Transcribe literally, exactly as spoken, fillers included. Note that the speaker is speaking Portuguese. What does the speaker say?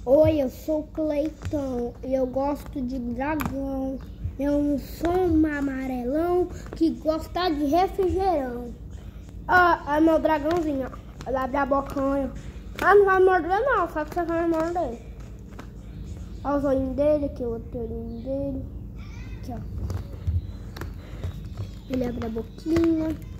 Oi, eu sou o Cleitão e eu gosto de dragão. Eu sou um amarelão que gosta de refrigerão. Ah, é meu dragãozinho, ó. Ele abre a bocanha. Ah, não vai morder não, só que você vai morder. Olha os olhinhos dele, aqui o outro olhinho dele. Aqui, ó. Ele abre a boquinha.